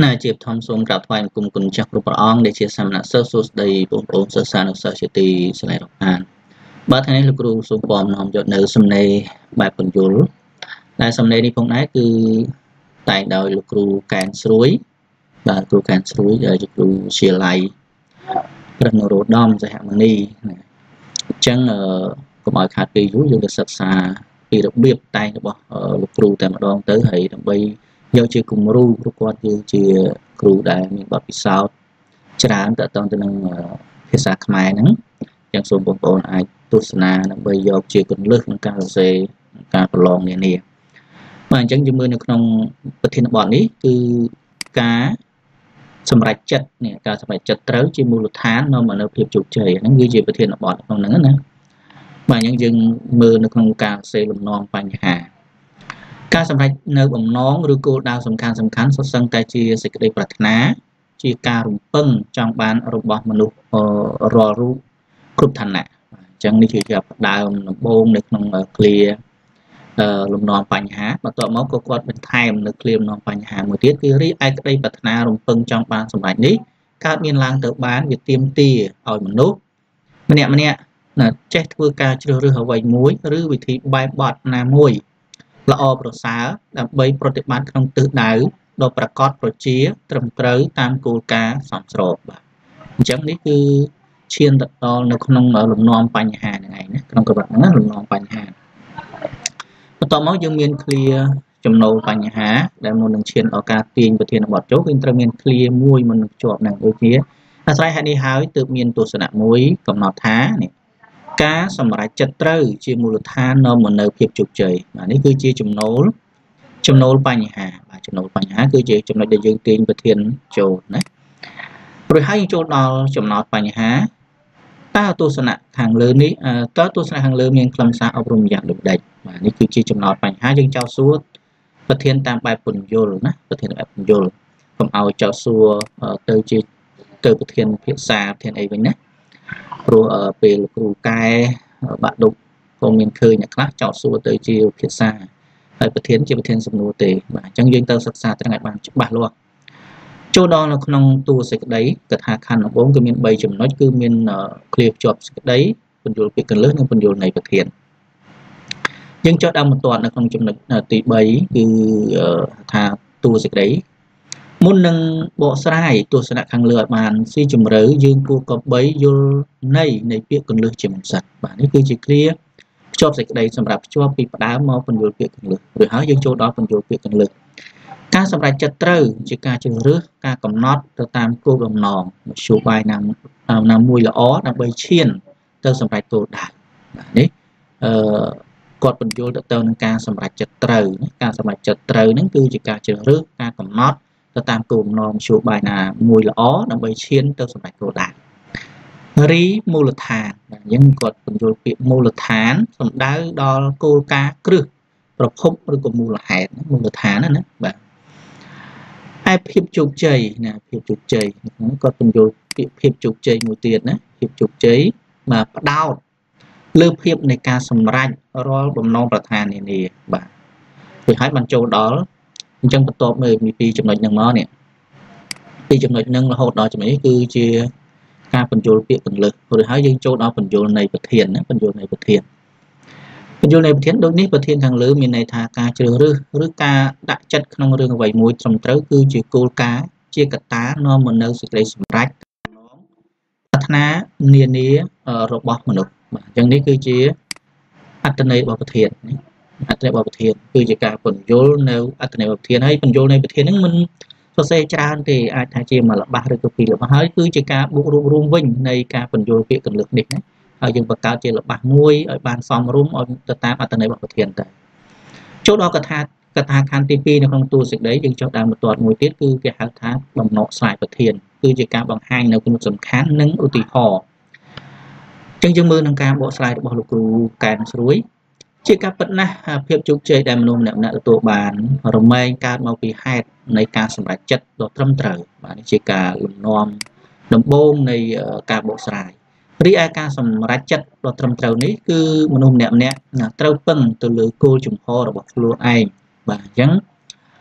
ណាជាបឋមសូមក្រាបថ្វាយបង្គំគុណចាស់គ្រប់ព្រះអង្គដែលជាសាមណសិស្សសួស្តីបងប្អូនសិស្សានុសិស្សជាទីស្រឡាញ់រាប់អានបាទថ្ងៃនេះលោកគ្រូសូមពំនាំយកនៅសំណេរបែបពន្យល់ដែលសំណេរនេះផងដែរគឺតែងដោយលោកគ្រូកែនស្រួយបាទគ្រូកែនស្រួយជាគ្រូវិទ្យាល័យព្រះនរោត្តមសហមនីណាអញ្ចឹងកុំឲ្យខាតពេលយូរយើងទៅសិក្សាពីរបៀបតែងរបស់លោកគ្រូតែម្ដងទៅហើយដើម្បីយកជាគំរូព្រោះគាត់គឺជាគ្រូដែលមានបទពិសោធន៍ច្រើនតទៅនឹងភាសាខ្មែរហ្នឹងអញ្ចឹងសូមបងប្អូនអាចទស្សនាដើម្បីយកជាគន្លឹះក្នុងការសរសេរការប្រឡងនានាបាទអញ្ចឹងយើងមើលនៅក្នុងប្រធានបទនេះគឺការសម្រេចចិត្តនេះការសម្រេចចិត្តត្រូវជាមូលដ្ឋាននាំមកនូវភាពជោគជ័យហ្នឹងគឺជាប្រធានបទក្នុងហ្នឹងណាបាទអញ្ចឹងយើងមើលនៅក្នុងការសរសេរលំនាំបញ្ហាការសម្រេចនៅបំណងឬគោលដៅសំខាន់សុទ្ធសឹងតែជាសេចក្តីប្រាថ្នាជាការរំពឹងចង់បានរបស់មនុស្សរាល់រូបគ្រប់ឋានៈអញ្ចឹងនេះគឺជាផ្ដើមដំបូងនៅក្នុងឃ្លាលំនាំបញ្ហាបន្ទាប់មកក៏គាត់បន្ថែមនៅឃ្លាលំនាំបញ្ហាមួយទៀតគឺរីឯក្តីប្រាថ្នារំពឹងចង់បានសម្រេចនេះកើតមានឡើងទៅបានវាទាមទារឲ្យមនុស្សម្នាក់ចេះធ្វើការជ្រើសរើសអ្វីមួយឬវិធីបែបបទណាមួយល្អប្រសើរដើម្បីប្រតិបត្តិក្នុងទិសដៅដ៏ប្រកបប្រជាត្រឹមត្រូវតាមគោលការណ៍សមស្របបាទអញ្ចឹងនេះគឺឈានទៅដល់នៅក្នុងលំនាំបញ្ហាហ្នឹងឯងណាក្នុងកម្រិតហ្នឹងលំនាំបញ្ហាបន្ទាប់មកយើងមានឃ្លាចំណូលបញ្ហាដែលមុននឹងឈានដល់ការទាញប្រធានបទចូលគឺត្រូវមានឃ្លាមួយមុននឹងជាប់ហ្នឹងដូចជាអាស្រ័យហេតុនេះហើយទើបមានទស្សនៈមួយកំណត់ថានេះការសម្រេចចិត្តត្រូវជាមូលដ្ឋាននាំមកនៅភាពជោគជ័យបាទនេះគឺជាចំណូលបញ្ហាបាទចំណូលបញ្ហាគឺជាចំណុចដែលយើងទាញប្រធានចូលណារួចហើយចូលដល់ចំណោទបញ្ហាតើទស្សនៈខាងលើនេះតើទស្សនៈខាងលើមានខ្លឹមសារអប់រំយ៉ាងដូចម្ដេចបាទនេះគឺជាចំណោទបញ្ហាយើងចោទសួរប្រធានតាមបែបពន្យល់ណាប្រធានបែបពន្យល់កុំឲ្យចោទសួរទៅប្រធានភាសាប្រធានអីវិញណាព្រោះពេលលោកគ្រូកែបាក់ឌុបក៏មានឃើញអ្នកខ្លះចោទសួរទៅជាភាសាហើយប្រធានជាប្រធានសំណួរទេបាទអញ្ចឹងយើងត្រូវសិក្សាត្រឹមឲ្យបានច្បាស់លាស់ចូលដល់នៅក្នុងតួសេចក្តីកថាខណ្ឌដំបូងគឺមាន3ចំណុចគឺមានឃ្លាភ្ជាប់សេចក្តីពន្យល់ពាក្យកន្លឹះនិងពន្យល់នៃប្រធានយើងចុះដល់បន្ទាត់នៅក្នុងចំណុចទី3គឺថាតួសេចក្តីមុននឹងបកស្រាយទស្សនៈខាងលើឲ្យបានស៊ីជម្រៅយើងគួរគប្បីយល់ន័យនៃពាក្យកន្លឹះជាមុនសិនបាទនេះគឺជាគ្រាភ្ជាប់សេចក្តីសម្រាប់ភ្ជាប់ពីផ្ដើមមកពន្យល់ពាក្យកន្លឹះរួចហើយយើងចូលដល់ពន្យល់ពាក្យកន្លឹះការសម្រេចចិត្តត្រូវជាការជ្រើសរើសការកំណត់ទៅតាមគោលបំណងមធ្យោបាយណាមួយល្អដើម្បីឈានទៅសម្រេចគោលដៅបាទនេះគាត់ពន្យល់ទៅនឹងការសម្រេចចិត្តត្រូវការសម្រេចចិត្តត្រូវហ្នឹងគឺជាការជ្រើសរើសការកំណត់ទៅតាមគោលបំណងមធ្យោបាយណាមួយល្អដើម្បីឈានទៅសម្រេចគោលដៅរីមូលដ្ឋានអញ្ចឹងគាត់ពន្យល់ពាក្យមូលដ្ឋានសំដៅដល់គោលការណ៍គ្រឹះប្រភពឬក៏មូលហេតុមូលដ្ឋានណាបាទឯភាពជោគជ័យណាភាពជោគជ័យគាត់ពន្យល់ពាក្យភាពជោគជ័យមួយទៀតណាភាពជោគជ័យបាទផ្ដោតលើភាពនៃការសម្រេចរាល់បំណងប្រាថ្នានានាបាទរួចហើយបានចូលដល់អញ្ចឹងបន្ទាប់មើលពីចំណុចហ្នឹងមកនេះពីចំណុចហ្នឹងរហូតដល់ចំណុចនេះគឺជាការពន្យល់ពាក្យកន្លឹះរួចហើយយើងចូលដល់ពន្យល់នៃប្រធានណាពន្យល់នៃប្រធានដូចនេះប្រធានខាងលើមានន័យថាការជ្រើសរើសឬការដាក់ចិត្តក្នុងរឿងអ្វីមួយត្រឹមត្រូវគឺជាគោលការណ៍ជាកត្តានាំមកនៅសេចក្តីសម្រេចប្រាថ្នានានារបស់មនុស្សបាទអញ្ចឹងនេះគឺជាអត្ថន័យរបស់ប្រធានអត្ថន័យរបស់ប្រធានគឺជាការពន្យល់នៅអត្ថន័យរបស់ប្រធានហើយពន្យល់នៃប្រធានហ្នឹងមិនសរសេរច្រើនទេអាចថាជាមួយល្បះឬក៏ពីរល្បះហើយគឺជាការបូករួមរួមវិញនៃការពន្យល់ពាក្យកន្លឹះនេះណាហើយយើងបង្កើតជាល្បះមួយឲ្យបានសមរម្យឲ្យទៅតាមអត្ថន័យរបស់ប្រធានទៅចូលដល់កថាខណ្ឌទី2នៅក្នុងតួសេចក្តីយើងចុះដើមបន្ទាត់មួយទៀតគឺគេហៅថាបំណកស្រាយប្រធានគឺជាការបង្ហាញនៅគំនិតសំខាន់និងឧទាហរណ៍អញ្ចឹងយើងមើលនឹងការបកស្រាយរបស់លោកគ្រូកែនស្រួយជាការពិតណាស់ភាពជោគជ័យដែលមនុស្សម្នាក់ៗទទួលបានរមែងកើតមកពីហេតុនៃការសម្រេចចិត្តដ៏ត្រឹមត្រូវបាទនេះជាការលំនាំដំបូងនៃការបកស្រាយរីឯការសម្រេចចិត្តដ៏ត្រឹមត្រូវនេះគឺមនុស្សម្នាក់ៗត្រូវពឹងទៅលើគោលជំហររបស់ខ្លួនឯងបាទអញ្ចឹង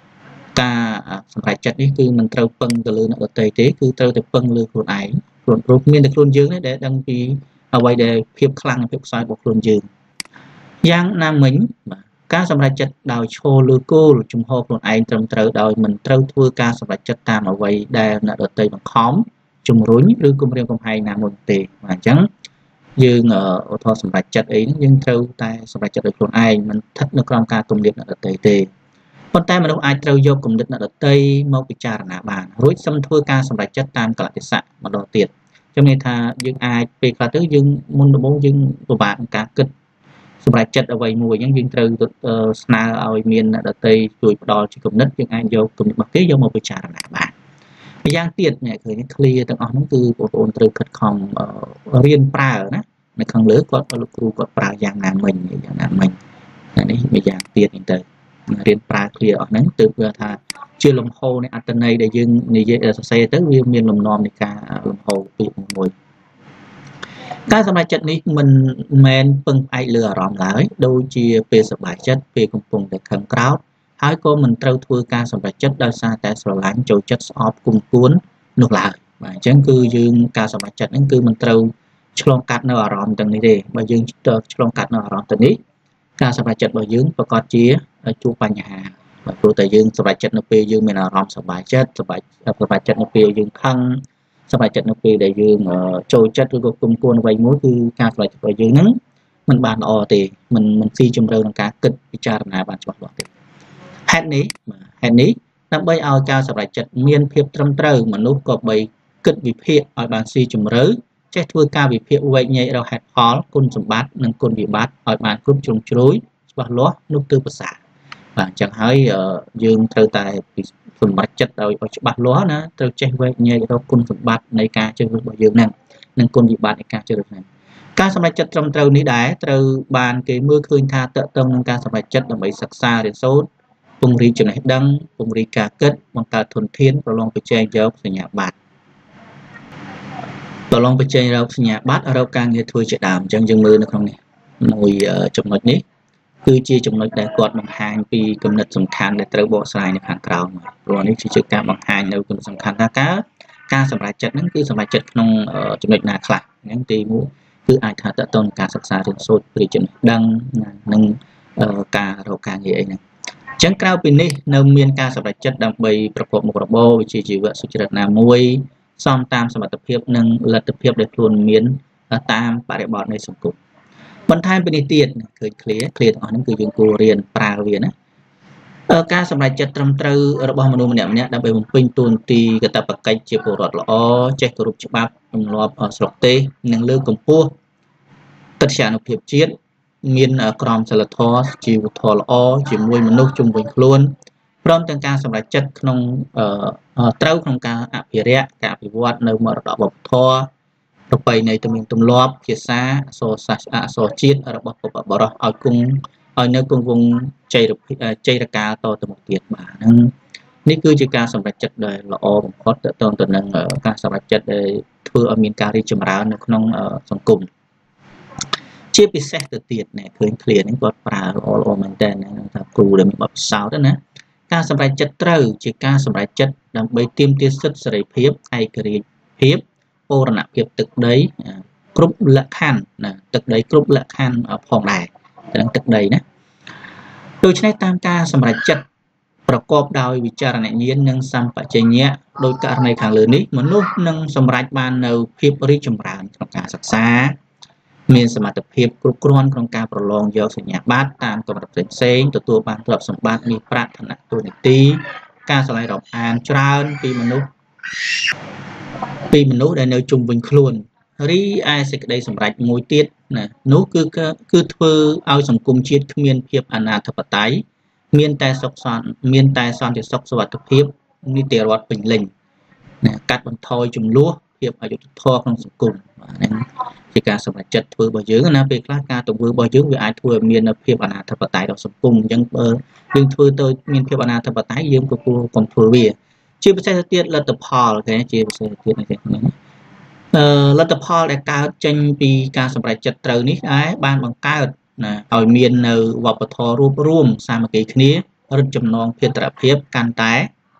ការសម្រេចចិត្តនេះគឺមិនត្រូវពឹងទៅលើអ្នកដទៃទេគឺត្រូវតែពឹងលើខ្លួនឯងខ្លួនព្រោះមានតែខ្លួនយើងទេដែលដឹងពីអ្វីដែលភាពខ្លាំងនិងភាពខ្សោយរបស់ខ្លួនយើងយ៉ាងណាមិញបាទការសម្រេចចិត្តដោយឈរលើគោលជំហរខ្លួនឯងត្រឹមត្រូវដោយមិនត្រូវធ្វើការសម្រេចចិត្តតាមអ្វីដែលអ្នកដទៃបង្ខំជំរុញឬគំរាមកំហែងណាមួយទេបាទអញ្ចឹងយើងឧទាហរណ៍សម្រេចចិត្តអីយើងត្រូវតែសម្រេចចិត្តដោយខ្លួនឯងមិនស្ថិតនៅក្រោមការគំរាមអ្នកដទៃទេប៉ុន្តែមនុស្សអាចត្រូវយកគំនិតអ្នកដទៃមកពិចារណាបានរួចសឹមធ្វើការសម្រេចចិត្តតាមកលៈទេសៈម្ដងទៀតខ្ញុំមានថាយើងអាចពេលខ្លះទៅយើងមុនដំបូងយើងពិបាកក្នុងការគិតសម្រេចចិត្តអ្វីមួយអញ្ចឹងយើងត្រូវស្នើឲ្យមានអ្នកដទៃជួយផ្ដល់ជាគំនិតយើងអាចយកគំនិតរបស់គេយកមកពិចារណាបានម្យ៉ាងទៀតអ្នកឃើញ clear ទាំងអស់ហ្នឹងគឺបងប្អូនត្រូវខិតខំរៀនប្រើណានៅខាងលើគាត់លោកគ្រូគាត់ប្រើយ៉ាងណាមិញនេះម្យ៉ាងទៀតហ្នឹងទៅរៀនប្រើ clear អស់ហ្នឹងទើបគេថាជាលំហនៃអត្ថន័យដែលយើងនិយាយសរសេរទៅវាមានលំនាំនៃការលំហពាក្យមួយការសម្រេចចិត្តនេះមិនមែនពឹងផ្អែកលើអារម្មណ៍ឡើយដូចជាពេលសប្បាយចិត្តពេលកំពុងតែខឹងក្រោធហើយក៏មិនត្រូវធ្វើការសម្រេចចិត្តដោយសារតែស្រឡាញ់ចូលចិត្តស្អប់គុំគួននោះឡើយបាទអញ្ចឹងគឺយើងការសម្រេចចិត្តហ្នឹងគឺមិនត្រូវឆ្លងកាត់នៅអារម្មណ៍ទាំងនេះទេបើយើងឆ្លងកាត់នៅអារម្មណ៍ទាំងនេះការសម្រេចចិត្តរបស់យើងប្រកាសជាជួបបញ្ហាបាទព្រោះតែយើងសម្រេចចិត្តនៅពេលយើងមានអារម្មណ៍សប្បាយចិត្តសម្រេចចិត្តនៅពេលយើងខឹងសម្រេចចិត្តនៅពេលដែលយើងចូលចិត្តឬក៏គុំគួនអ្វីមួយគឺការសម្រេចចិត្តរបស់យើងហ្នឹងមិនបានល្អទេមិនស៊ីជម្រៅក្នុងការគិតពិចារណាបានច្បាស់លាស់ទេហេតុនេះដើម្បីឲ្យការសម្រេចចិត្តមានភាពត្រឹមត្រូវមនុស្សក៏បីគិតវិភាគឲ្យបានស៊ីជម្រៅចេះធ្វើការវិភាគវែកញែករកហេតុផលគុណសម្បត្តិនិងគុណវិបត្តិឲ្យបានគ្រប់ជ្រុងជ្រោយច្បាស់លាស់នោះទើបប្រសើរបាទអញ្ចឹងហើយយើងត្រូវតែសម្រេចចិត្តឲ្យច្បាស់លាស់ណាត្រូវចេះវែកញែករកគុណសម្បត្តិនៃការជ្រើសរើសរបស់យើងហ្នឹងនិងគុណវិបត្តិនៃការជ្រើសរើសហ្នឹងការសម្រេចចិត្តត្រឹមត្រូវនេះដែរត្រូវបានគេមើលឃើញថាតកតងនឹងការសម្រេចចិត្តដើម្បីសិក្សារៀនសូត្រពង្រីកចំណេះដឹងពង្រីកការគិតបង្កើតធនធានប្រឡងប្រជែងយកសញ្ញាបត្ររកការងារធ្វើជាដើមអញ្ចឹងយើងមើលនៅក្នុងនេះមួយចំណុចនេះគឺជាចំណុចដែលគាត់បង្ហាញពីគំនិតសំខាន់ដែលត្រូវបកស្រាយនៅខាងក្រោមព្រោះនេះជាការបង្ហាញនៅគំនិតសំខាន់ថាការសម្រេចចិត្តហ្នឹងគឺសម្រេចចិត្តក្នុងចំណុចណាខ្លះអញ្ចឹងទី1គឺអាចថាតទៅនឹងការសិក្សារៀនសូត្រពីចំណេះដឹងនិងការរកការងារអីហ្នឹងអញ្ចឹងក្រៅពីនេះនៅមានការសម្រេចចិត្តដើម្បីប្រកបមុខរបរវិជ្ជាជីវៈសុចរិតណាមួយសមតាមសមត្ថភាពនិងលទ្ធភាពដែលខ្លួនមានតាមបរិបទនៃសង្គមបន្ថែមពីនេះទៀតឃើញ clear ទាំងអស់ហ្នឹងគឺយើងគួររៀនប្រើវាណាការសម្រេចចិត្តត្រឹមត្រូវរបស់មនុស្សម្នាក់ៗដើម្បីបំពេញតួនាទីកាតព្វកិច្ចជាពលរដ្ឋល្អចេះគោរពច្បាប់ទម្លាប់ស្រុកទេសនិងលើកកម្ពស់កិត្យានុភាពជាតិមានក្រមសីលធម៌ជីវធម៌ល្អជាមួយមនុស្សជុំវិញខ្លួនព្រមទាំងការសម្រេចចិត្តក្នុងត្រូវក្នុងការអភិរក្សការអភិវឌ្ឍនៅមរតកវប្បធម៌ប្រពៃណីទំនៀមទម្លាប់ភាសាអក្សរសាស្ត្រអក្សរជាតិរបស់បុព្វបុរសឲ្យនៅគង់វង្សចីរកាលតទៅមុខទៀតបាទហ្នឹងនេះគឺជាការសម្រេចចិត្តដែលល្អបំផុតទៅនឹងការសម្រេចចិត្តដែលធ្វើឲ្យមានការរីកចម្រើននៅក្នុងសង្គមជាពិសេសទៅទៀតអ្នកឃើញ clear ហ្នឹងគាត់ប្រើល្អមែនតើថាគ្រូដែលមានបទពិសោធន៍ណាការសម្រេចចិត្តត្រូវជាការសម្រេចចិត្តដើម្បីទាមទារសិទ្ធិសេរីភាពឯករាជ្យភាពបូរណភាពទឹកដីគ្រប់លក្ខខណ្ឌណាទឹកដីគ្រប់លក្ខខណ្ឌផងដែរទាំងទឹកដីណាដូច្នេះតាមការសម្រេចចិត្តប្រកបដោយវិចារណញ្ញាណនិងសម្បជញ្ញៈដោយករណីខាងលើនេះមនុស្សនឹងសម្រេចបាននៅភាពរីកចម្រើនក្នុងការសិក្សាមានសមត្ថភាពគ្រប់គ្រាន់ក្នុងការប្រឡងយកសញ្ញាបត្រតាមកម្រិតផ្សេងៗទទួលបានទ្រព្យសម្បត្តិមានប្រាក់ឋានៈទូនាទីការឆ្លៃរាប់អានច្រើនពីមនុស្សដែលនៅជុំវិញខ្លួនរីឯសេចក្តីសម្រេចមួយទៀតណានោះគឺធ្វើឲ្យសង្គមជាតិគ្មានភាពអនាធិបតេយ្យមានតែសន្តិសុខសុវត្ថិភាពនីតិរដ្ឋពេញលេញណាកាត់បន្ថយចំនួនភាពអយុត្តិធម៌ក្នុងសង្គមហ្នឹងជាការសម្រេចចិត្តធ្វើរបស់យើងណាពេលខ្លះការទង្វើរបស់យើងវាអាចធ្វើឲ្យមានភាពអនាធិបតេយ្យដល់សង្គមអញ្ចឹងបើយើងធ្វើទៅមានភាពអនាធិបតេយ្យយើងក៏គួរកុំធ្វើវាជាពិសេសទៅទៀតលទ្ធផលគេជាពិសេសទៅទៀតនេះលទ្ធផលដែលកើតចេញពីការសម្រេចចិត្តត្រូវនេះដែរបានបង្កើតណាឲ្យមាននៅវប្បធម៌រួបរួមសាមគ្គីគ្នារឹតចំណងភាត្រភាពកាន់តែ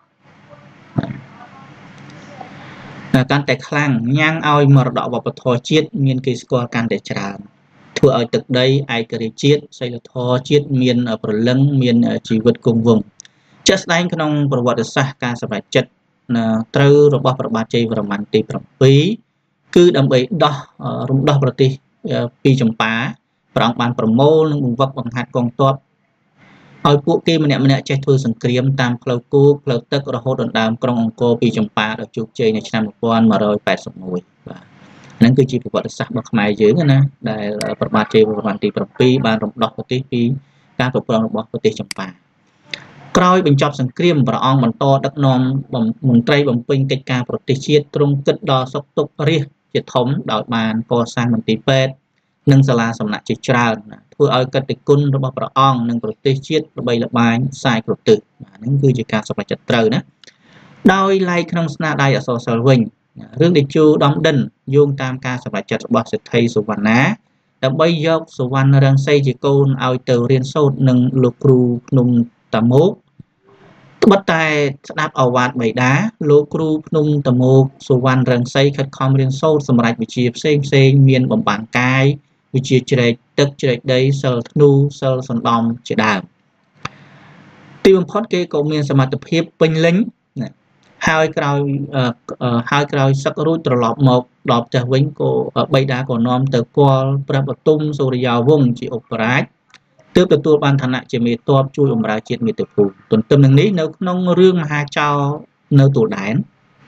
ខ្លាំងញ៉ាំងឲ្យមរតកវប្បធម៌ជាតិមានគេស្គាល់កាន់តែច្រើនធ្វើឲ្យទឹកដីឯករាជ្យជាតិសីលធម៌ជាតិមានព្រលឹងមានជីវិតគង់វង្សជាក់ស្ដែងក្នុងប្រវត្តិសាស្ត្រការសម្រេចចិត្តត្រូវរបស់ព្រះបាទជ័យវរ្ម័នទី7គឺដើម្បីរំដោះប្រទេសពីចម្ប៉ាព្រះអង្គបានប្រមូលនិងបង្វឹកបង្ហាត់កងទ័ពឲ្យពួកគេម្នាក់ចេះធ្វើសង្គ្រាមតាមផ្លូវគោកផ្លូវទឹករហូតដណ្ដើមក្រុងអង្គរពីចម្ប៉ាដល់ជោគជ័យនៅឆ្នាំ1181បាទហ្នឹងគឺជាប្រវត្តិសាស្ត្ររបស់ខ្មែរយើងណាដែលព្រះបាទជ័យវរ្ម័នទី7បានរំដោះប្រទេសពីការគ្រប់គ្រងរបស់ប្រទេសចម្ប៉ាក្រោយបញ្ចប់សង្គ្រាមព្រះអង្គបន្តដឹកនាំមន្ត្រីបំពេញកិច្ចការប្រទេសជាតិទ្រង់គិតដល់សុខទុក្ខរាជជាធំដោយបានកសាងមន្ទីរពេទ្យនិងសាលាសំណាក់ជាច្រើនធ្វើឲ្យកិត្តិគុណរបស់ព្រះអង្គនិងប្រទេសជាតិល្បីល្បាញសាយគ្រប់ទិសហ្នឹងគឺជាការសម្រេចចិត្តត្រូវណាដោយឡែកក្នុងស្នាដៃអក្សរសិល្ប៍វិញរឿងតេជោដំដិនយោងតាមការសម្រេចចិត្តរបស់សេដ្ឋីសុវណ្ណាដើម្បីយកសុវណ្ណរង្សីជាកូនឲ្យទៅរៀនសូត្រនឹងលោកគ្រូភ្នំតាម៉ោកត្បិតតែស្ដាប់ឱវាទបិតាលោកគ្រូភ្នំតាម៉ោកសុវណ្ណរង្សីខិតខំរៀនសូត្រសម្រាប់វិជ្ជាផ្សេងមានបំបាំងកាយវិជ្ជាជ្រែកទឹកជ្រែកដីសិលធ្នូសិលសណ្ដំជាដើមទីបំផុតគេក៏មានសមត្ថភាពពេញលេញហើយក្រោយសឹករួចត្រឡប់មកដល់ផ្ទះវិញក៏បិតាក៏នាំទៅគាល់ព្រះបទុមសូរិយាវង្សជាឧបរាជទើបទទួលបានឋានៈជាមេទ័ពជួយបម្រើជាតិមាតុភូមិទន្ទឹមនឹងនេះនៅក្នុងរឿងមហាចៅនៅទួលដែន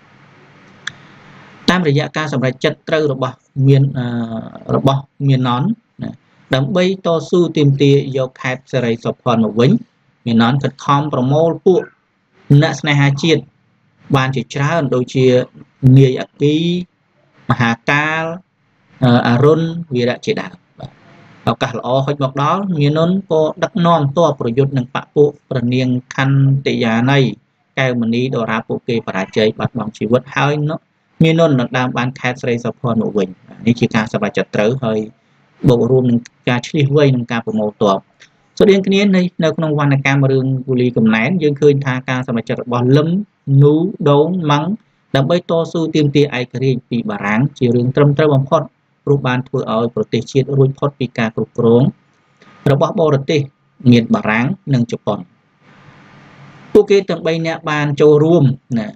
តាមរយៈការសម្រេចចិត្តត្រូវរបស់មានណនដើម្បីតស៊ូទាមទារយកខេត្តសេរីសុភ័ណ្ឌមកវិញមានណនខិតខំប្រមូលពួកអ្នកស្នេហាជាតិបានជាច្រើនដូចជានាយអគីមហាកាលអរុណវីរៈជាដើមឱកាសល្អហុចមកដល់មាននក៏ដឹកនាំទ័ពប្រយុទ្ធនឹងបពុព្រះនាងខន្តិយានីកែវមณีដរាបពួកគេបរាជ័យបាត់បង់ជីវិតហើយមាននដណ្ដើមបានខេត្តស្រីសុភ័ណ្ឌមកវិញនេះជាការសម្រេចចិត្តត្រូវហើយបូករួមនឹងការឈ្លៀសវៃនឹងការប្រមូលទ័ពស្រដៀងគ្នានៅក្នុងវណ្ណកម្មរឿងគូលីកំណែនយើងឃើញថាការសម្រេចចិត្តរបស់លឹមនូដូងម៉ាំងដើម្បីតស៊ូទាមទារឯករាជ្យពីបារាំងជារឿងត្រឹមត្រូវបំផុតព្រោះបានធ្វើឲ្យប្រទេសជាតិរួចផុតពីការគ្រប់គ្រងរបស់បរទេសមានបារាំងនិងជប៉ុនពួកគេទាំង3នាក់បានចូលរួម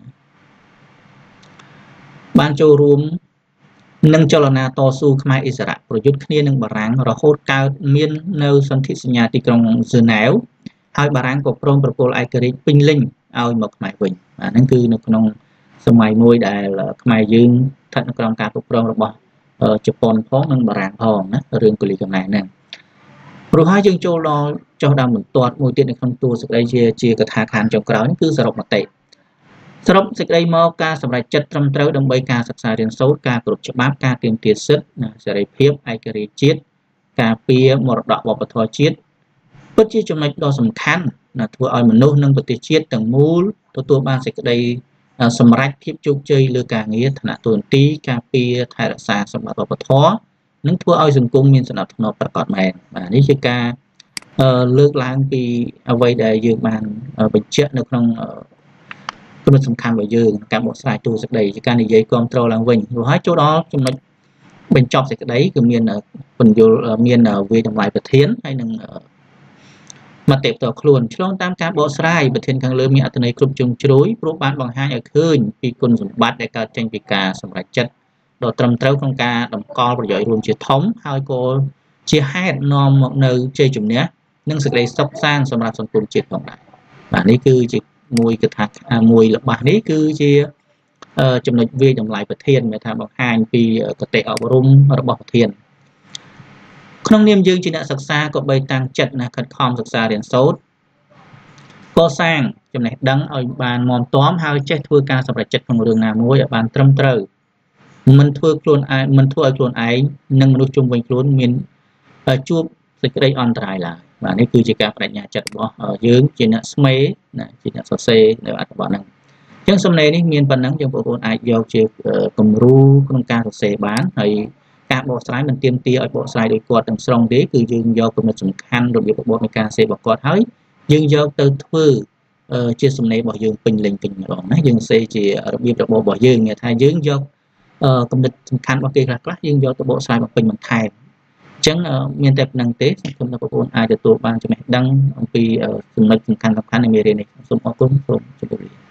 នឹងចលនាតស៊ូខ្មែរអិសរាជប្រយុទ្ធគ្នានឹងបារាំងរហូតកើតមាននៅសន្ធិសញ្ញាទីក្រុងហ្សឺណែវហើយបារាំងក៏ព្រមប្រគល់ឯករាជ្យពេញលេញឲ្យមកខ្មែរវិញហ្នឹងគឺនៅក្នុងសម័យមួយដែលខ្មែរយើងស្ថិតនៅក្រោមការគ្រប់គ្រងរបស់ជប៉ុនផងនិងបារាំងផងណារឿងគូលីកំណែនហ្នឹងព្រោះហើយយើងចូលដល់ចុះដើមបន្ទាត់មួយទៀតនៅក្នុងតួសេចក្តីជាកថាខានចុងក្រោយគឺសរុបមតិសរុបសេចក្តីមកការសម្រេចចិត្តត្រឹមត្រូវដើម្បីការសិក្សារៀនសូត្រការគោរពច្បាប់ការទាមទារសិទ្ធិសេរីភាពឯករាជ្យជាតិការពារមរតកវប្បធម៌ជាតិពិតជាចំណុចដ៏សំខាន់ធ្វើឲ្យមនុស្សនិងប្រទេសជាតិទាំងមូលទទួលបានសេចក្តីសម្រេចភាពជោគជ័យលើការងារឋានៈទូនទីការពារថែរក្សាសម្បត្តិវប្បធម៌និងធ្វើឲ្យសង្គមមានសណ្ដាប់ធ្នាប់ប្រកបមែនបាទនេះជាការលើកឡើងពីអ្វីដែលយើងបានបញ្ជាក់នៅក្នុងគំនិតសំខាន់របស់យើងការបកស្រាយតួសេចក្តីជាការនិយាយគ្រប់គ្រងឡើងវិញព្រោះហើយចូលដល់ចំណុចបញ្ចប់សេចក្តីគឺមានពន្យល់មានវាតម្លៃប្រធានហើយនឹងមតិផ្ទាល់ខ្លួនឆ្លងតាមការបកស្រាយប្រធានខាងលើមានអត្ថន័យគ្រប់ជ្រុងជ្រោយព្រោះបានបង្ហាញឲ្យឃើញពីគុណសម្បត្តិដែលកើតចេញពីការសម្រេចចិត្តដ៏ត្រឹមត្រូវក្នុងការតម្កល់ប្រយោជន៍រួមជាធំហើយក៏ជាហេតុនាំមកនៅជ័យជំនះនិងសេចក្តីសុខសាន្តសម្រាប់សង្គមជាតិផងដែរបាទនេះគឺជាកថាមួយរបស់នេះគឺជាចំណុចវាតម្លៃប្រធានដែលថាបង្ហាញពីគតិអប់រំរបស់ប្រធានក្នុងនាមយើងជាអ្នកសិក្សាក៏បីតាំងចិត្តណាខិតខំសិក្សារៀនសូត្រកសាងចំណេះដឹងឲ្យបានមាំទាំហើយចេះធ្វើការសម្រេចចិត្តក្នុងរឿងណាមួយឲ្យបានត្រឹមត្រូវមិនធ្វើឲ្យខ្លួនឯងនិងមនុស្សជុំវិញខ្លួនមានជួបសេចក្តីអន្តរាយឡើយបាទនេះគឺជាការបដិញ្ញាចិត្តរបស់យើងជាអ្នកស្មេណាជាអ្នកសរសេរនៅអត្ថបទហ្នឹងអញ្ចឹងសំណេរនេះមានប៉ុណ្ណឹងយើងបងប្អូនអាចយកជាគំរូក្នុងការសរសេរបានហើយការបកស្រាយមិនទាមទារឲ្យបកស្រាយដោយគាត់ទាំងស្រុងទេគឺយើងយកគំនិតសំខាន់របៀបរបបនៃការសរសេររបស់គាត់ហើយ dương do từ thưa chia sẻ này bảo dương bình linh bình rồi nè dương sẽ chỉ đặc biệt là bộ bảo dương nghe thay dương do công việc khăn bao kia là dương do bộ sai bằng bình bằng thay chẳng miền tây năng tế không là bộ ai được tụ ban cho mẹ đăng vì sumber khăn này mê này xong ở cũng xong